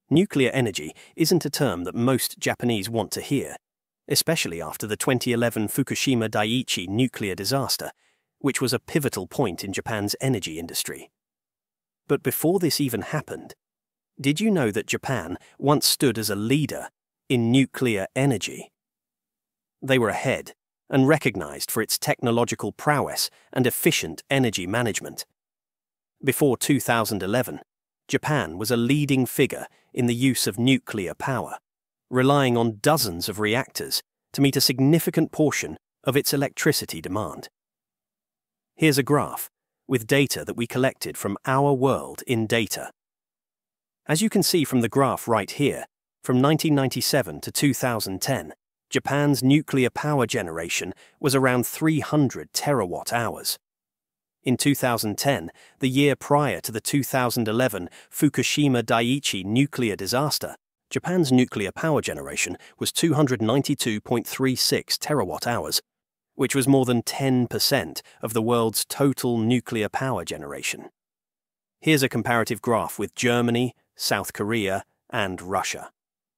Nuclear energy isn't a term that most Japanese want to hear, especially after the 2011 Fukushima Daiichi nuclear disaster, which was a pivotal point in Japan's energy industry. But before this even happened, did you know that Japan once stood as a leader in nuclear energy? They were ahead and recognized for its technological prowess and efficient energy management. Before 2011, Japan was a leading figure in the use of nuclear power, relying on dozens of reactors to meet a significant portion of its electricity demand. Here's a graph with data that we collected from Our World in Data. As you can see from the graph right here, from 1997 to 2010, Japan's nuclear power generation was around 300 terawatt-hours. In 2010, the year prior to the 2011 Fukushima Daiichi nuclear disaster, Japan's nuclear power generation was 292.36 terawatt-hours, which was more than 10% of the world's total nuclear power generation. Here's a comparative graph with Germany, South Korea, and Russia.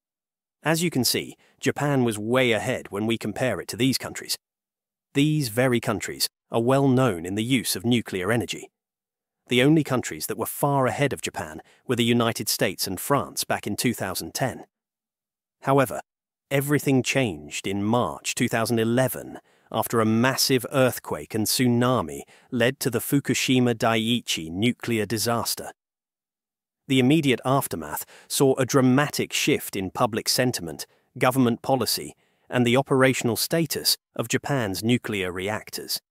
As you can see, Japan was way ahead when we compare it to these countries. These very countries are well known in the use of nuclear energy. The only countries that were far ahead of Japan were the United States and France back in 2010. However, everything changed in March 2011 after a massive earthquake and tsunami led to the Fukushima Daiichi nuclear disaster. The immediate aftermath saw a dramatic shift in public sentiment, government policy, and the operational status of Japan's nuclear reactors.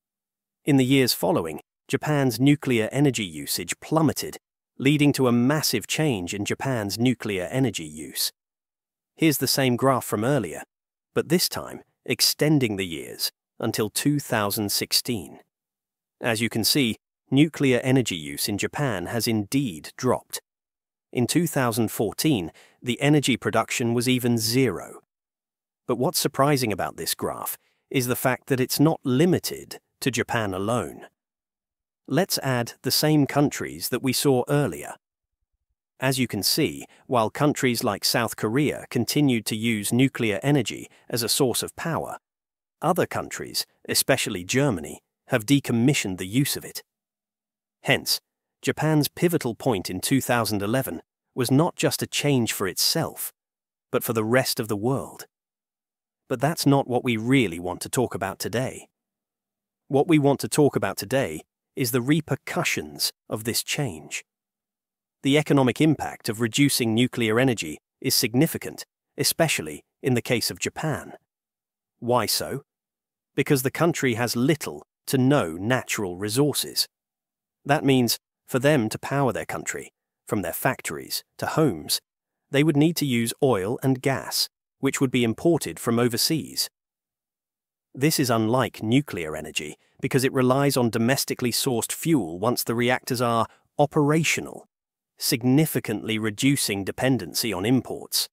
In the years following, Japan's nuclear energy usage plummeted, leading to a massive change in Japan's nuclear energy use. Here's the same graph from earlier, but this time extending the years until 2016. As you can see, nuclear energy use in Japan has indeed dropped. In 2014, the energy production was even zero. But what's surprising about this graph is the fact that it's not limited to Japan alone. Let's add the same countries that we saw earlier. As you can see, while countries like South Korea continued to use nuclear energy as a source of power, other countries, especially Germany, have decommissioned the use of it. Hence, Japan's pivotal point in 2011 was not just a change for itself, but for the rest of the world. But that's not what we really want to talk about today. What we want to talk about today is the repercussions of this change. The economic impact of reducing nuclear energy is significant, especially in the case of Japan. Why so? Because the country has little to no natural resources. That means for them to power their country, from their factories to homes, they would need to use oil and gas, which would be imported from overseas. This is unlike nuclear energy because it relies on domestically sourced fuel once the reactors are operational, significantly reducing dependency on imports.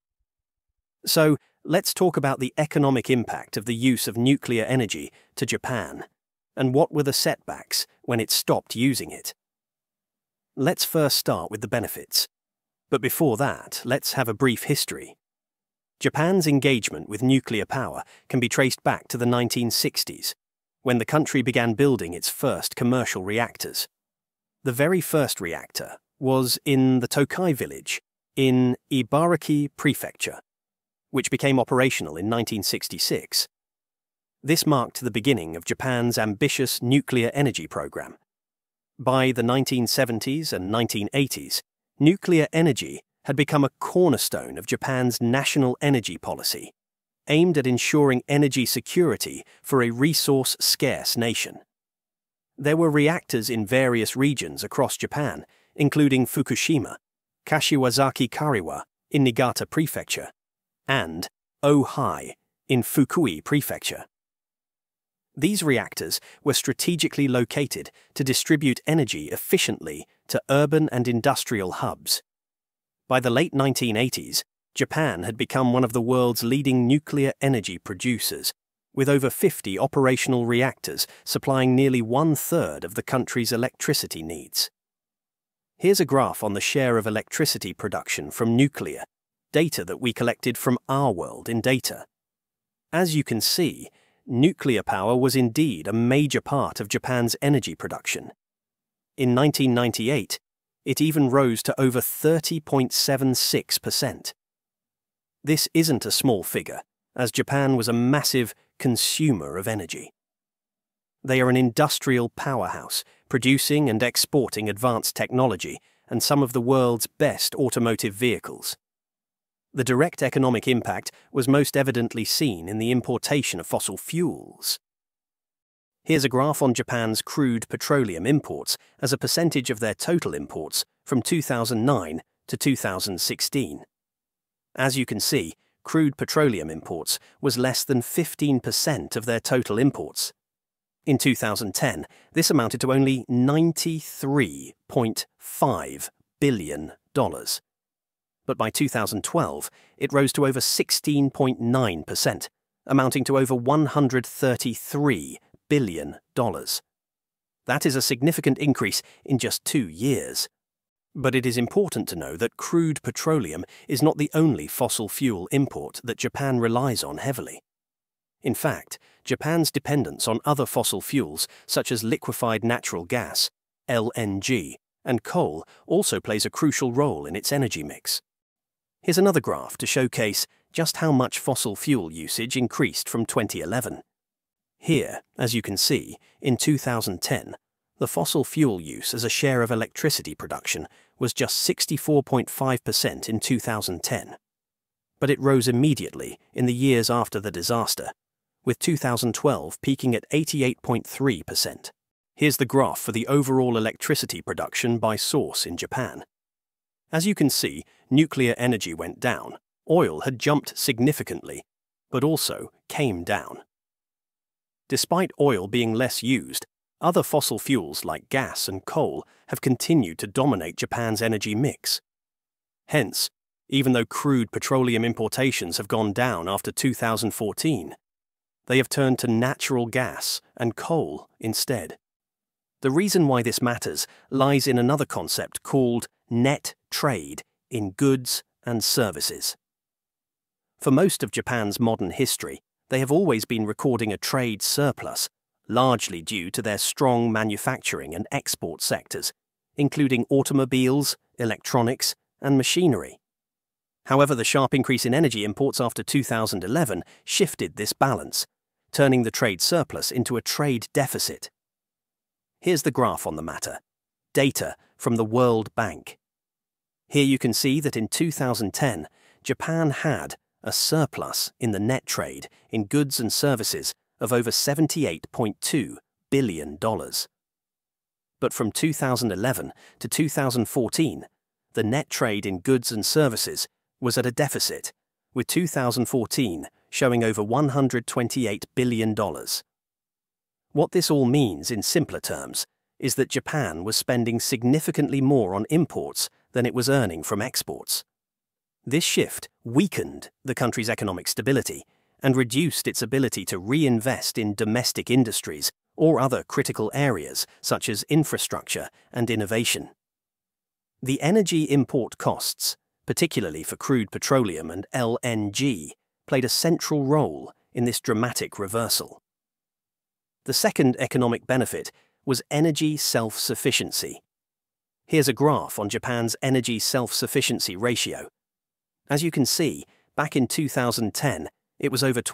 So, let's talk about the economic impact of the use of nuclear energy to Japan, and what were the setbacks when it stopped using it. Let's first start with the benefits. But before that, let's have a brief history. Japan's engagement with nuclear power can be traced back to the 1960s, when the country began building its first commercial reactors. The very first reactor was in the Tokai village in Ibaraki Prefecture, which became operational in 1966. This marked the beginning of Japan's ambitious nuclear energy program. By the 1970s and 1980s, nuclear energy had become a cornerstone of Japan's national energy policy, aimed at ensuring energy security for a resource-scarce nation. There were reactors in various regions across Japan, including Fukushima, Kashiwazaki Kariwa in Niigata Prefecture, and Ohai in Fukui Prefecture. These reactors were strategically located to distribute energy efficiently to urban and industrial hubs. By the late 1980s, Japan had become one of the world's leading nuclear energy producers, with over 50 operational reactors supplying nearly 1/3 of the country's electricity needs. Here's a graph on the share of electricity production from nuclear, data that we collected from our world in data. As you can see, nuclear power was indeed a major part of Japan's energy production. In 1998, it even rose to over 30.76%. This isn't a small figure, as Japan was a massive consumer of energy. They are an industrial powerhouse, producing and exporting advanced technology and some of the world's best automotive vehicles. The direct economic impact was most evidently seen in the importation of fossil fuels. Here's a graph on Japan's crude petroleum imports as a percentage of their total imports from 2009 to 2016. As you can see, crude petroleum imports was less than 15% of their total imports. In 2010, this amounted to only $93.5 billion. But by 2012, it rose to over 16.9%, amounting to over $133 billion. That is a significant increase in just 2 years. But it is important to know that crude petroleum is not the only fossil fuel import that Japan relies on heavily. In fact, Japan's dependence on other fossil fuels such as liquefied natural gas, LNG, and coal also plays a crucial role in its energy mix. Here's another graph to showcase just how much fossil fuel usage increased from 2011. Here, as you can see, in 2010, the fossil fuel use as a share of electricity production was just 64.5% in 2010. But it rose immediately in the years after the disaster, with 2012 peaking at 88.3%. Here's the graph for the overall electricity production by source in Japan. As you can see, nuclear energy went down. Oil had jumped significantly, but also came down. Despite oil being less used, other fossil fuels like gas and coal have continued to dominate Japan's energy mix. Hence, even though crude petroleum importations have gone down after 2014, they have turned to natural gas and coal instead. The reason why this matters lies in another concept called net trade in goods and services. For most of Japan's modern history, they have always been recording a trade surplus, largely due to their strong manufacturing and export sectors, including automobiles, electronics, and machinery. However, the sharp increase in energy imports after 2011 shifted this balance, turning the trade surplus into a trade deficit. Here's the graph on the matter. Data from the World Bank. Here you can see that in 2010, Japan had a surplus in the net trade in goods and services of over $78.2 billion. But from 2011 to 2014, the net trade in goods and services was at a deficit, with 2014 showing over $128 billion. What this all means in simpler terms is that Japan was spending significantly more on imports than it was earning from exports. This shift weakened the country's economic stability and reduced its ability to reinvest in domestic industries or other critical areas such as infrastructure and innovation. The energy import costs, particularly for crude petroleum and LNG, played a central role in this dramatic reversal. The second economic benefit was energy self-sufficiency. Here's a graph on Japan's energy self-sufficiency ratio. As you can see, back in 2010, it was over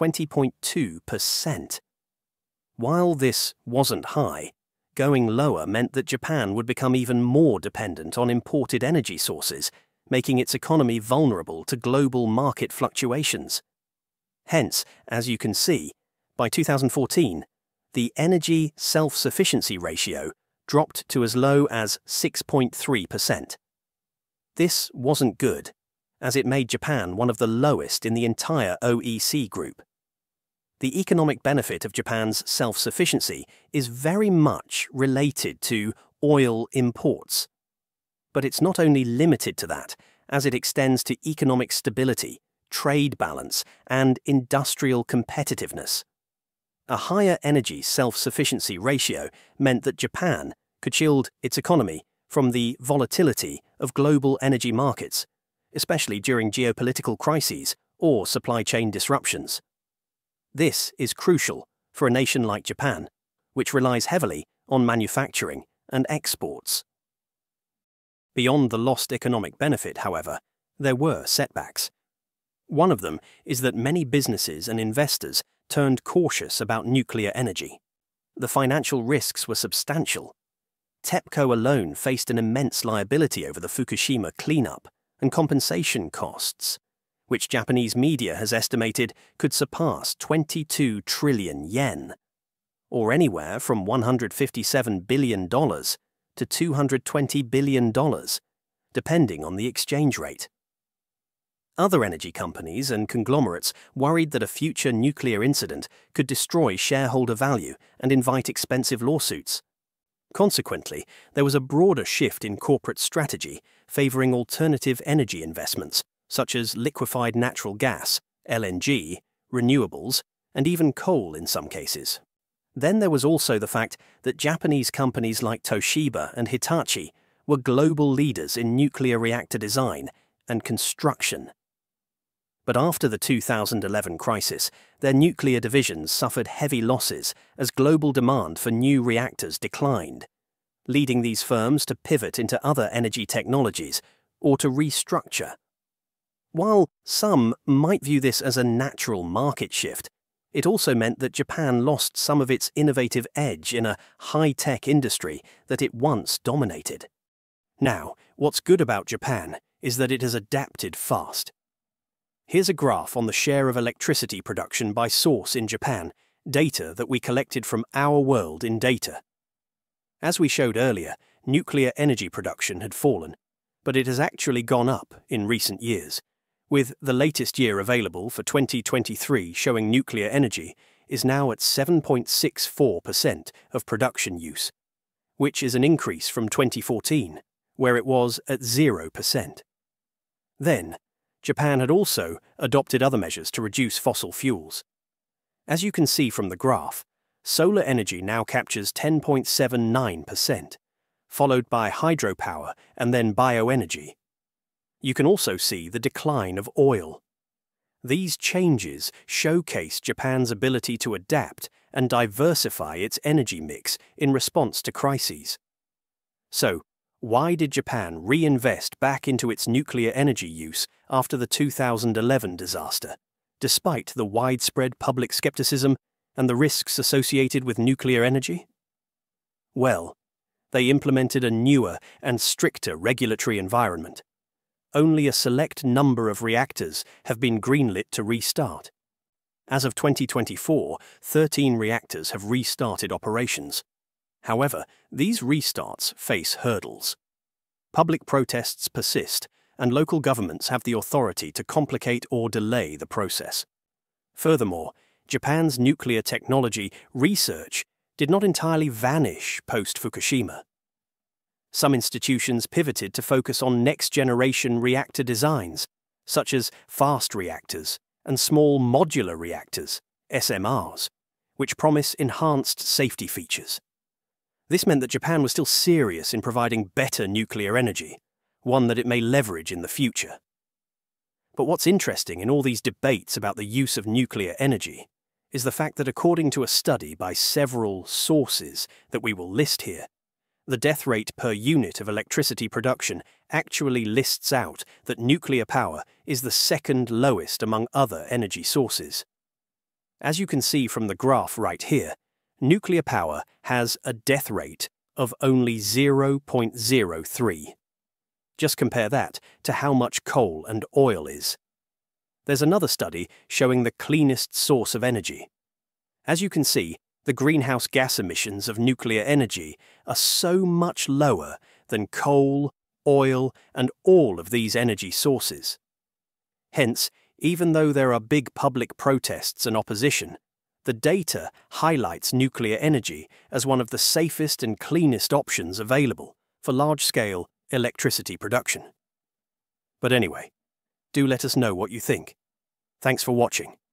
20.2%. While this wasn't high, going lower meant that Japan would become even more dependent on imported energy sources, making its economy vulnerable to global market fluctuations. Hence, as you can see, by 2014, the energy self-sufficiency ratio dropped to as low as 6.3%. This wasn't good, as it made Japan one of the lowest in the entire OEC group. The economic benefit of Japan's self-sufficiency is very much related to oil imports. But it's not only limited to that, as it extends to economic stability, trade balance, and industrial competitiveness. A higher energy self-sufficiency ratio meant that Japan could shield its economy from the volatility of global energy markets, especially during geopolitical crises or supply chain disruptions. This is crucial for a nation like Japan, which relies heavily on manufacturing and exports. Beyond the lost economic benefit, however, there were setbacks. One of them is that many businesses and investors turned cautious about nuclear energy. The financial risks were substantial. TEPCO alone faced an immense liability over the Fukushima cleanup and compensation costs, which Japanese media has estimated could surpass 22 trillion yen, or anywhere from $157 billion to $220 billion, depending on the exchange rate. Other energy companies and conglomerates worried that a future nuclear incident could destroy shareholder value and invite expensive lawsuits. Consequently, there was a broader shift in corporate strategy favoring alternative energy investments, such as liquefied natural gas, LNG, renewables, and even coal in some cases. Then there was also the fact that Japanese companies like Toshiba and Hitachi were global leaders in nuclear reactor design and construction. But after the 2011 crisis, their nuclear divisions suffered heavy losses as global demand for new reactors declined, leading these firms to pivot into other energy technologies or to restructure. While some might view this as a natural market shift, it also meant that Japan lost some of its innovative edge in a high-tech industry that it once dominated. Now, what's good about Japan is that it has adapted fast. Here's a graph on the share of electricity production by source in Japan, data that we collected from Our World in Data. As we showed earlier, nuclear energy production had fallen, but it has actually gone up in recent years, with the latest year available for 2023 showing nuclear energy is now at 7.64% of production use, which is an increase from 2014, where it was at 0%. Then, Japan had also adopted other measures to reduce fossil fuels. As you can see from the graph, solar energy now captures 10.79%, followed by hydropower and then bioenergy. You can also see the decline of oil. These changes showcase Japan's ability to adapt and diversify its energy mix in response to crises. So, why did Japan reinvest back into its nuclear energy use after the 2011 disaster, despite the widespread public skepticism and the risks associated with nuclear energy? Well, they implemented a newer and stricter regulatory environment. Only a select number of reactors have been greenlit to restart. As of 2024, 13 reactors have restarted operations. However, these restarts face hurdles. Public protests persist, and local governments have the authority to complicate or delay the process. Furthermore, Japan's nuclear technology research did not entirely vanish post-Fukushima. Some institutions pivoted to focus on next-generation reactor designs, such as fast reactors and small modular reactors, SMRs, which promise enhanced safety features. This meant that Japan was still serious in providing better nuclear energy, one that it may leverage in the future. But what's interesting in all these debates about the use of nuclear energy is the fact that according to a study by several sources that we will list here, the death rate per unit of electricity production actually lists out that nuclear power is the second lowest among other energy sources. As you can see from the graph right here, nuclear power has a death rate of only 0.03. Just compare that to how much coal and oil is. There's another study showing the cleanest source of energy. As you can see, the greenhouse gas emissions of nuclear energy are so much lower than coal, oil, and all of these energy sources. Hence, even though there are big public protests and opposition, the data highlights nuclear energy as one of the safest and cleanest options available for large-scale electricity production. But anyway, do let us know what you think. Thanks for watching.